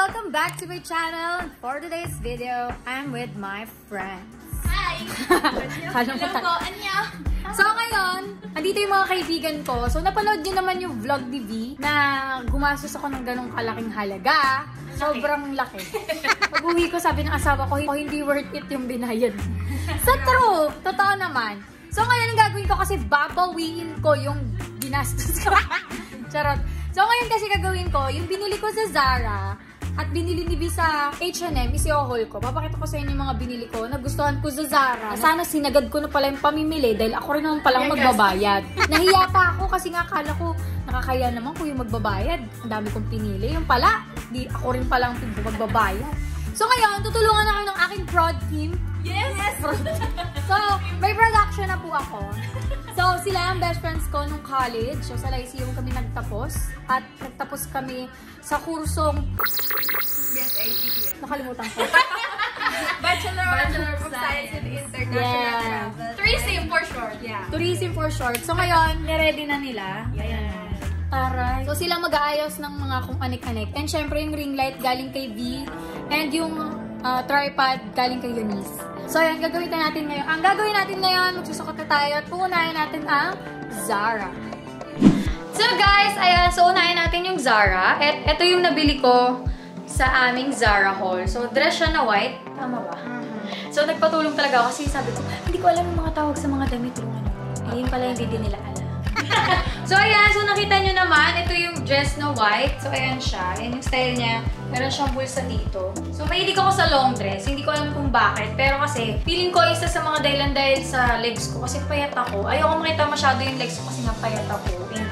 welcome back to my channel. For today's video, I'm with my friends. Hi! Hello po, Anya! So ngayon, andito yung mga kaibigan ko. So napanood nyo naman yung vlog ni V na gumastos ako ng ganong kalaking halaga. Sobrang laki. Pag-uwi ko, sabi ng asawa ko, hindi worth it yung binayad. Sa true, totoo naman. So ngayon ang gagawin ko kasi babawiin ko yung ginastos ko. Charot. So ngayon kasi gagawin ko, yung binili ko sa Zara at binili ni V sa H&M, isi-haul ko. Papakita ko sa inyo yung mga binili ko. Nagustuhan ko sa Zara. Sana sinagad ko na pala yung pamimili dahil ako rin naman palang magbabayad. Nahiya pa ako kasi nga akala ko nakakaya naman ko yung magbabayad. Ang dami kong pinili. Yung pala, di ako rin palang magbabayad. So ngayon, tutulungan ako ng aking prod team. Yes! So, may production na po ako. So, sila ang best friends ko nung college. So, sa Lyceum kami nagtapos. At nagtapos kami sa kursong... Yes, ATPM. Nakalimutan ko. Bachelor of Science in International Travel. Tourism for short. Yeah. Tourism for short. So, ngayon, niready na nila. Ayan. Taray. So, sila mag-aayos ng mga kung anik-anik. And syempre, yung ring light galing kay V. And yung tripod galing kay Eunice. So, ayan, gagawin natin ngayon. Ang gagawin natin ngayon, magsusukot na tayo at uunahin natin ang Zara. So, guys, ayan, so unahin natin yung Zara. At ito yung nabili ko sa aming Zara haul. So, dress siya na white. Tama ba? So, nagpatulong talaga ako kasi sabi ko, hindi ko alam yung mga tawag sa mga damit yung ano. Ayun pala, hindi din nila alam. So, ayan. So, nakita nyo naman, ito yung dress na white. So, ayan siya. Ayan yung style niya. Meron siyang bulsa dito. So, mahilig ako sa long dress. Hindi ko alam kung bakit. Pero kasi, feeling ko isa sa mga dahilan dahil sa legs ko. Kasi payat ako. Ayoko makita masyado yung legs ko kasi nga payat ako. And,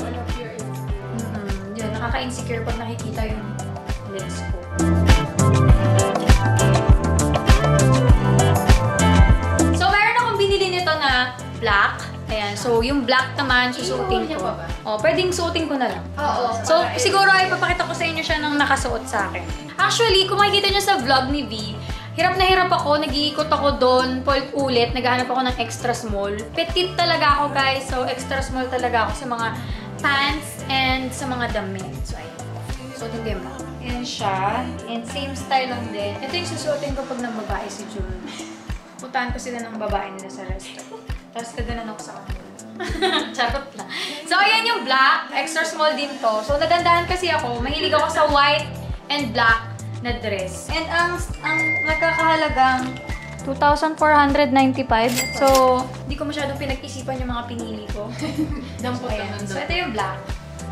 yun, nakaka-insecure pag nakikita yung legs ko. So, meron akong binili nito na black. Ayan. So, yung black naman, susuotin ko. O, pwedeng suotin ko na lang. Oo. So, siguro ay papakita ko sa inyo siya ng nakasuot sa akin. Actually, kung makikita nyo sa vlog ni V, hirap na hirap ako. Nag-iikot ako doon, ulit. Naghahanap ako ng extra small. Petite talaga ako, guys. So, extra small talaga ako sa mga pants and sa mga damit. So, ayun. So, hindi mo. Ayan siya. And same style lang din. Ito yung susuotin ko pag ng babae si June. Puntahan ko sila ng babae nila sa restaurant. Tapos kaganan ako sa kanila. Charot lang. So, ayan yung black. Extra small din to. So, nagandahan kasi ako. Mahilig ako sa white and black na dress. And ang nagkakahalagang 2,495. So, hindi ko masyadong pinag-isipan yung mga pinili ko. Dampot ayan. So, ito yung black.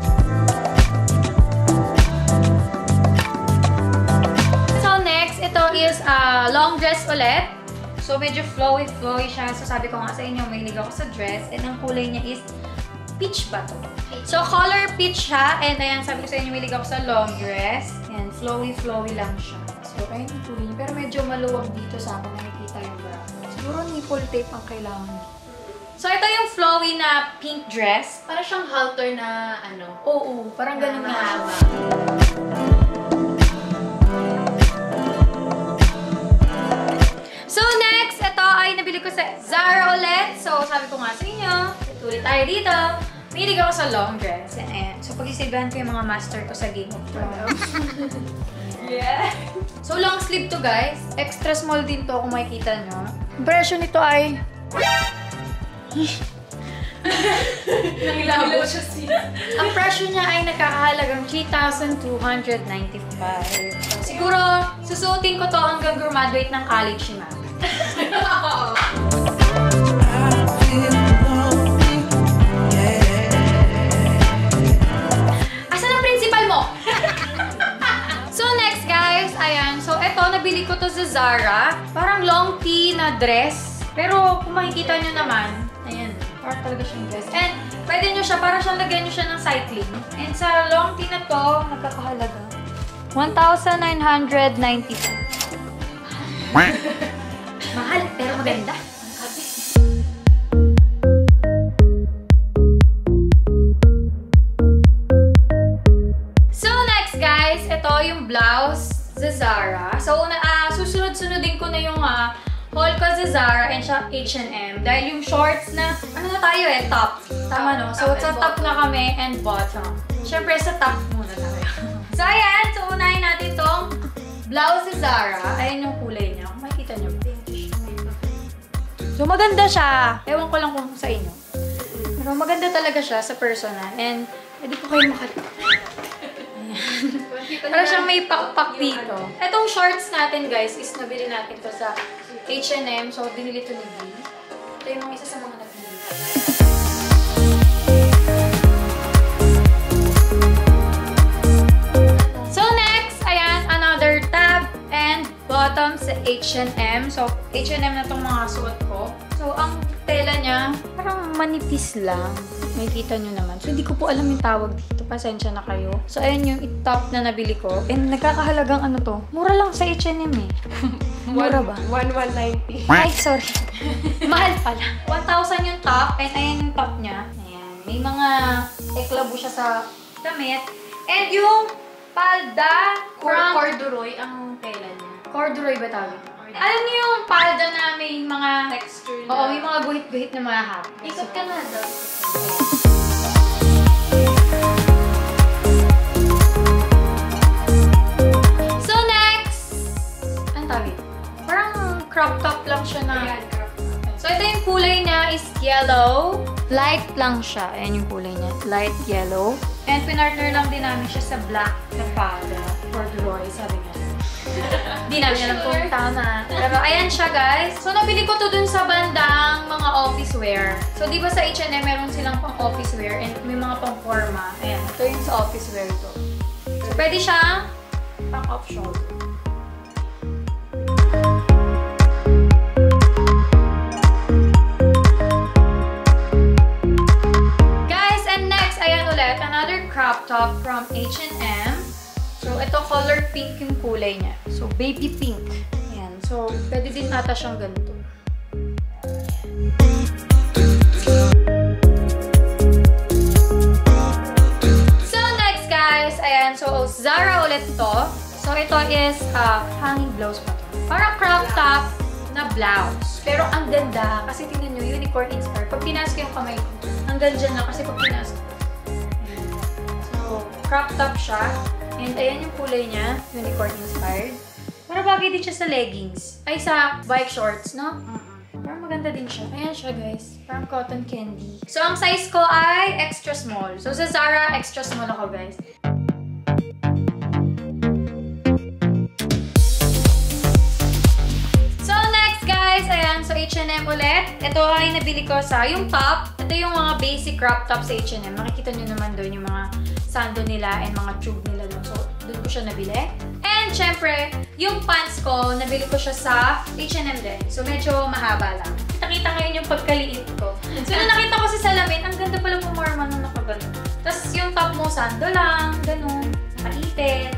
So, next, ito is long dress ulit. So, medyo flowy siya. So, sabi ko nga sa inyo, mahilig ako sa dress. And ang kulay niya is peach ba to? So, color peach siya. And ayan, sabi ko sa inyo, mahilig ako sa long dress. And flowy lang siya. So, ayun yung kulay niya. Pero medyo maluwag dito sa akin. Nakikita yung bra. Siguro nipple tape ang kailangan. So, ito yung flowy na pink dress. Para siyang halter na ano. Oo, parang ganun nga siya. So, next, ito ay nabili ko sa Zara ulit. So, sabi ko nga sa inyo, tuloy tayo dito. Mahilig ako sa long dress. And so, pag-isibahan ko yung mga master ko sa Game of Thrones. Yeah. So, long sleeve to, guys. Extra small din to kung makikita nyo. Ang presyo nito ay... Nangilabo siya siya. Ang presyo niya ay nakakahalagang 3,295. So, siguro, susuotin ko to hanggang graduate ng college si Ma'am. Asan ang principal mo? So next guys, ayan. So eto, nabili ko to sa Zara. Parang long tee na dress. Pero kung makikita nyo naman, ayan, parang talaga siyang dress. And pwede nyo siya, parang siyang lagyan nyo siya ng cycling. And sa long tee na to, nagkakahalaga 1,995. Mahal, pero maganda. So, next guys, ito yung blouse sa Zara. So, susunod-sunodin ko na yung haul ko sa Zara and sa H&M. Dahil yung shorts na, ano na tayo top. Tama no? So, sa top na kami and bottom. Siyempre, sa top muna tayo. So, ayan. So, unahin natin itong Blouse si Zara. Ayan yung kulay niya. Kung makikita niyo. So, maganda siya. Ewan ko lang kung sa inyo. Pero maganda talaga siya sa personal. And, pwede po kayo Pero siyang may pakpak dito. Etong shorts natin, guys, is nabili natin to sa H&M. So, binili to ni V. Ito yung isa sa mga nabili. So, next, ayan, another tab and bottom sa H&M. So, H&M na tong mga suot ko. So, ang tela niya, parang manipis lang. Makikita nyo naman. So, hindi ko po alam yung tawag dito. Pasensya na kayo. So, ayan yung top na nabili ko. And nagkakahalagang ano to. Mura lang sa H&M eh. Mura ba? 1,190. Ay, sorry. Mahal pala. 1,000 yung top. And ayan yung top niya. Ayan. May mga eklabo siya sa damit. And yung palda from Corduroy ang tela niya. Corduroy ba tawag? Alam niyo yung palda na may mga Texture na. Oo, may mga guhit-guhit na mga hap. Ikot ka na daw. So next, ang tawag? Parang crop top lang siya na. So ito yung kulay niya is yellow. Light lang siya. Ayan yung kulay niya. Light yellow. And pinartner lang din namin siya sa black na palda. Corduroy, sabi nga. Hindi namin alam kung tama. Pero ayan siya, guys. So, nabili ko to dun sa bandang mga office wear. So, di ba sa H&M meron silang pang office wear and may mga pang forma. Ayan, ito yung sa office wear to. So, pwede siyang pang off-shoulder. Guys, and next, ayan ulit, another crop top from H&M. So, ito color pink yung kulay niya. So, baby pink. Ayan. So, pwede din ata siyang ganito. So, next guys, ayan. So, Zara ulit to. So, ito is hanging blouse pa to. Parang crop top na blouse. Pero ang ganda. Kasi tingnan nyo, unicorn inspired. Pag pinas ko yung kamay ko, hanggang dyan na kasi pag pinas ko. So, crop top siya. And ayan yung kulay niya, unicorn inspired. Para bagay din siya sa leggings. Ay, sa bike shorts, no? Parang maganda din siya. Ayan siya, guys. Parang cotton candy. So, ang size ko ay extra small. So, sa Zara, extra small ako, guys. So, next, guys, ayan. So, H&M ulit. Ito ay nabili ko sa yung top. Ito yung mga basic crop top sa H&M. Makikita nyo naman doon yung mga sando nila and mga tube nila doon. So, doon ko siya nabili. And, syempre, yung pants ko, nabili ko siya sa H&M din. So, medyo mahaba lang. Kita-kita ngayon yung pagkaliit ko. So, nung nakita ko sa salamin, ang ganda pala pumorma nung nakagano. Tapos, yung top mo, sando lang, ganun. Nakaipit.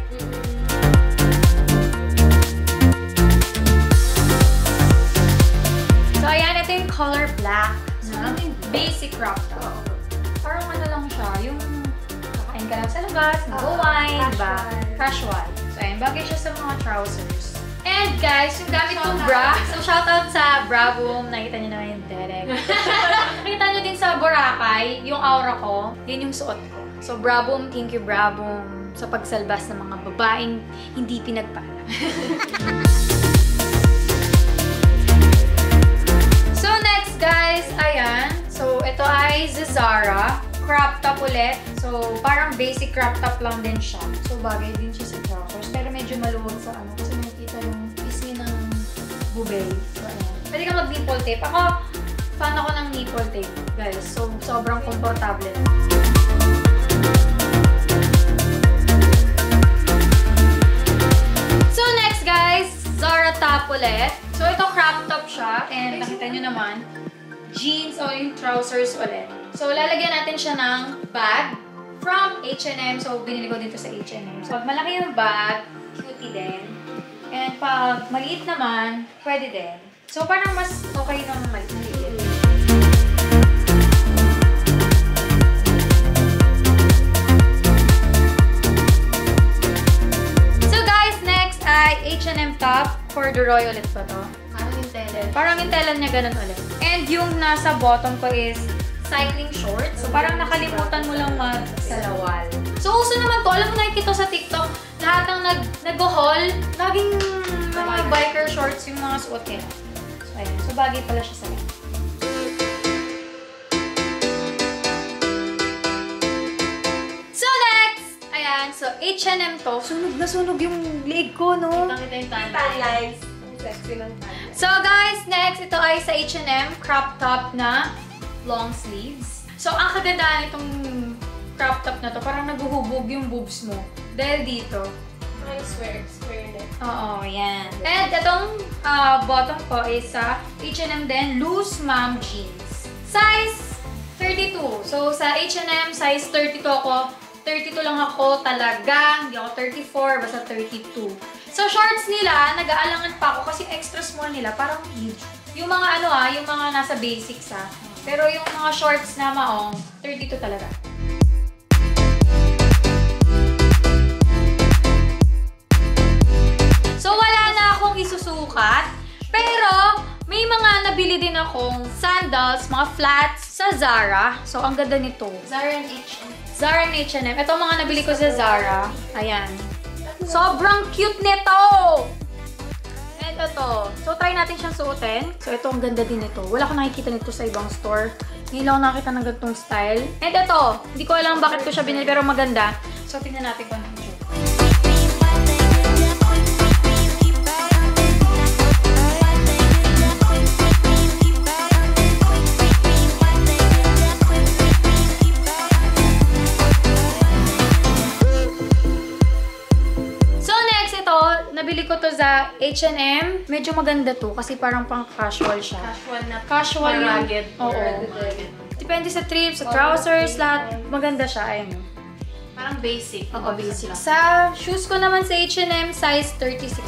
So, ayan, ito yung color black. Basic crop top. Parang ano lang siya, yung kakain ka lang sa labas, nag-wine, diba? Casual. So, ayan, bagay siya sa mga trousers. And guys, yung gamit kong bra, so shoutout sa Bra Boom, nakita niyo naman yung derek. Nakita niyo din sa Boracay, yung aura ko, yun yung suot ko. So, Bra Boom, thank you Bra Boom sa pagsalbas ng mga babaeng hindi pinagpala. So, next guys, ayan. So, ito ay Zara. Crop top ulit. So, parang basic crop top lang din siya. So, bagay din siya sa trousers. Pero medyo maluwag sa ano. Kasi nakikita yung pisngi ng bubay. So, ayan. Pwede ka mag-nipple tape. Ako, fan ako ng nipple tape, guys. So, sobrang komportable lang. So, next guys, Zara top ulit. So, ito crop top siya. And nakita nyo naman, jeans o yung trousers ulit. So, lalagyan natin siya ng bag from H&M. So, binili ko dito sa H&M. So, pag malaki yung bag, cutie din. And pag maliit naman, pwede din. So, parang mas okay nang maliit. So, guys, next ay H&M top. Corduroy ulit pa to. Parang yung tela. Parang yung tela niya ganun ulit. And yung nasa bottom ko is cycling shorts. So, parang nakalimutan mo lang magsalawal. So, uso naman to. Alam mo, nakikita sa TikTok, lahat ng nag-haul, laging mga biker shorts yung mga suot nila. So, ayan. So, bagay pala siya sa akin. So, next! Ayan. So, H&M to. Sunog na sunog yung leg ko, no? Nakita yung tan lines. Sexy ng tan. So, guys, next, ito ay sa H&M crop top na long sleeves. So, ang kagandahan itong crop top na to, parang naguhubog yung boobs mo. Dahil dito. Ay, square neck. Oo, yan. And itong bottom ko is sa H&M din, loose mom jeans. Size 32. So, sa H&M, size 32 ako. 32 lang ako talaga. Hindi ako 34, basta 32. So, shorts nila, nag-aalangan pa ako kasi extra small nila, parang huge. Yung mga yung mga nasa basics Pero yung mga shorts na maong, 32 talaga. So, wala na akong isusukat. Pero, may mga nabili din akong sandals, mga flats sa Zara. So, ang ganda nito. Zara and H&M. Zara and H&M. Ito mga nabili ko sa Zara. Ayan. Sobrang cute nito! And ito. So, try natin siyang suotin. So, ito ang ganda din nito. Wala akong nakikita nito sa ibang store. Ngayon lang ako nakita ng ganitong style. And ito. Hindi ko alam bakit ko siya binili, pero maganda. So, tingnan natin kung ano siya. Nabili ko to sa H&M. Medyo maganda to kasi parang pang casual siya. Casual na. Casual yung rugged. Oo. Depende sa trips, sa trousers, lahat. Maganda siya. Ayun. Parang basic. Oo, basic. Sa shoes ko naman sa H&M, size 36.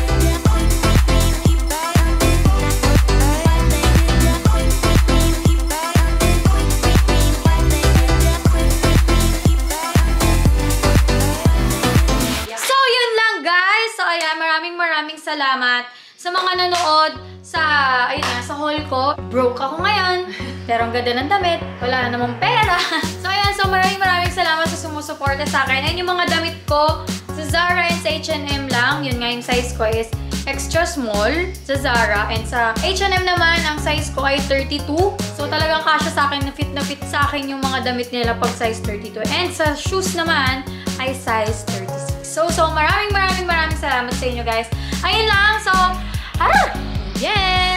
Maraming salamat sa mga nanood sa, sa haul ko. Broke ako ngayon, pero ang ganda ng damit. Wala na namang pera. So, so maraming salamat sa sumusuporta sa akin. And yung mga damit ko sa Zara and sa H&M lang, yun nga yung size ko is extra small sa Zara. And sa H&M naman, ang size ko ay 32. So, talagang kasya sa akin, na fit sa akin yung mga damit nila pag size 32. And sa shoes naman, ay size 36. So maraming salamat sa inyo, guys. Ayun lang. So, yeah!